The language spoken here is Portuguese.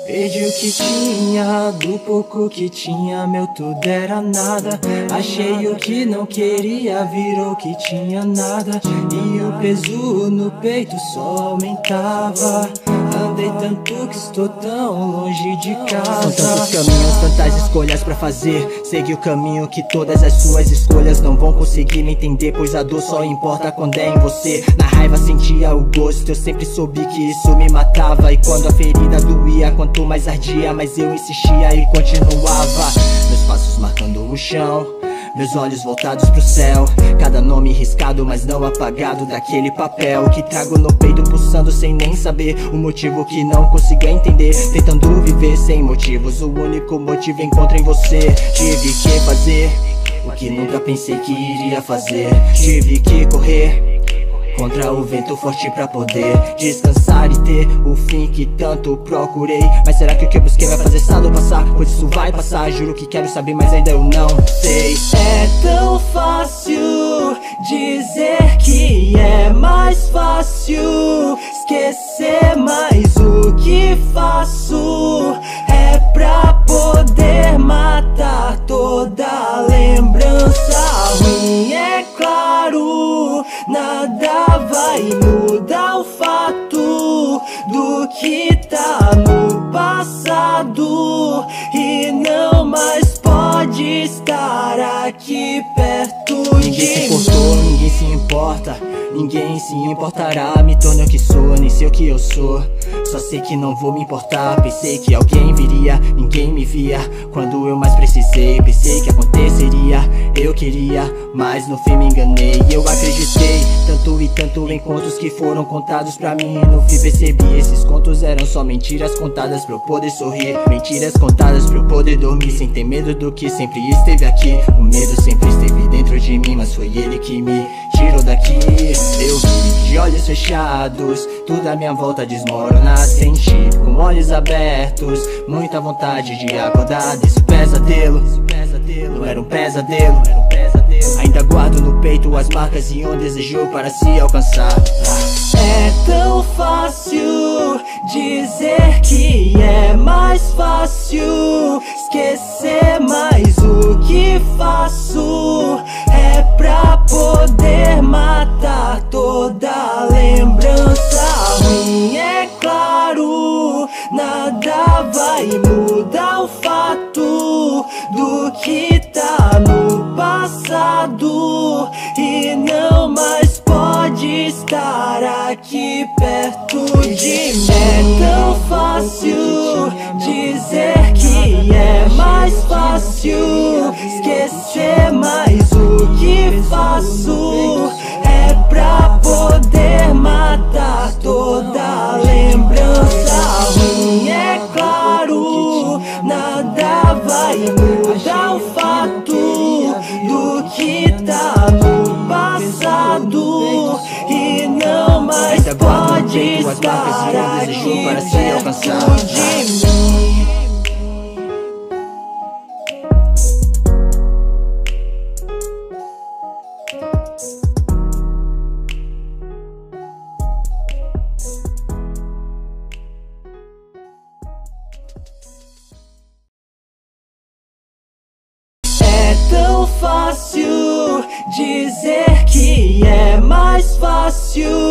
Perdi o que tinha, do pouco que tinha, meu tudo era nada. Achei o que não queria, virou que tinha nada. E o peso no peito só aumentava. Andei tanto que estou tão longe de casa. São tantos caminhos, tantas escolhas pra fazer. Segui o caminho que todas as suas escolhas não vão conseguir me entender, pois a dor só importa quando é em você. Na raiva sentia o gosto, eu sempre soube que isso me matava. E quando a ferida doía, quanto mais ardia, mas eu insistia e continuava. Meus passos marcando o chão, meus olhos voltados pro céu. Cada nome riscado, mas não apagado daquele papel que trago no peito, pulsando sem nem saber o motivo que não consigo entender. Tentando viver sem motivos, o único motivo encontro em você. Tive que fazer o que nunca pensei que iria fazer. Tive que correr contra o vento forte pra poder descansar e ter o fim que tanto procurei. Mas será que o que eu busquei vai fazer essa dor passar? Pois isso vai passar, juro que quero saber, mas ainda eu não sei. É tão fácil dizer que é mais fácil esquecer, mas o que faço é pra poder matar toda lembrança ruim. É claro, nada vai mudar o fato do que tá no passado e não mais pode estar aqui perto de mim. Ninguém se importou, ninguém se importa, ninguém se importará. Me tornei o que sou, nem sei o que eu sou, só sei que não vou me importar. Pensei que alguém viria, ninguém me via quando eu mais precisei. Pensei que aconteceria, eu queria, mas no fim me enganei. Eu acreditei tanto e tanto em contos que foram contados pra mim. No fim percebi, esses contos eram só mentiras contadas pra eu poder sorrir. Mentiras contadas pra eu poder dormir sem ter medo do que sempre esteve aqui. O medo sempre esteve dentro de mim, mas foi ele que me tirou daqui. Eu vi de olhos fechados tudo à minha volta desmorona. Senti com olhos abertos muita vontade de acordar desse pesadelo. Não era um pesadelo, ainda guardo no peito as marcas e um desejo para se alcançar. É tão fácil dizer que é mais fácil esquecer, mas o que faço é pra poder matar toda lembrança ruim. É claro, nada vai mudar o fato do que tá no passado e não mais pode estar aqui perto de mim. É tão fácil dizer que é mais fácil esquecer, mas o que faço é pra poder matar toda lembrança ruim. É claro, nada vai mudar o fato do que tá no passado e não mais pode estar aqui perto de mim. É tão fácil dizer que é mais fácil